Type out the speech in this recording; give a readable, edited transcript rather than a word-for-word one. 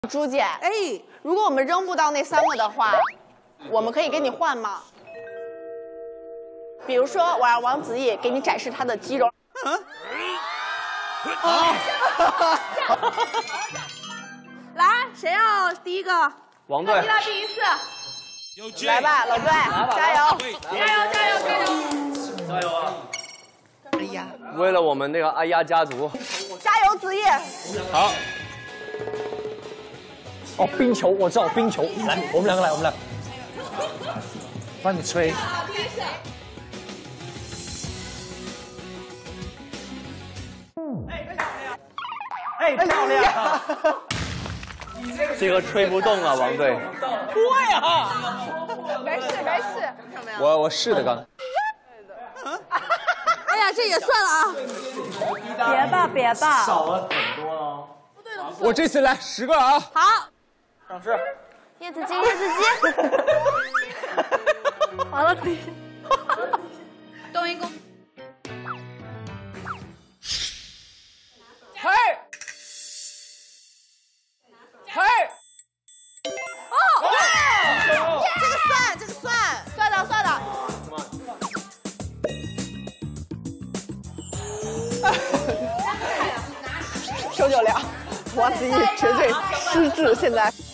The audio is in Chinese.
朱姐，哎，如果我们扔不到那3个的话，我们可以跟你换吗？比如说，我让王子毅给你展示他的肌肉。 来，谁要第一个？ 王队。 第一次。 来吧，老队，加油！ 加油啊！哎呀，为了我们那个哎呀家族， 加油，子毅！ 好。 哦，冰球，我知道冰球。来，我们两个来，我们俩。帮你吹。哎，漂亮！ 这个吹不动啊，王队。 对啊。 没事。 我试的刚。 哎呀，这也算了啊！ 别吧。 少了很多哦。我这次来10个啊。 好。 上市。 叶子鸡。完了，冬阴功。 嘿。 哦，这个算的。992，王子毅绝对失智，现在。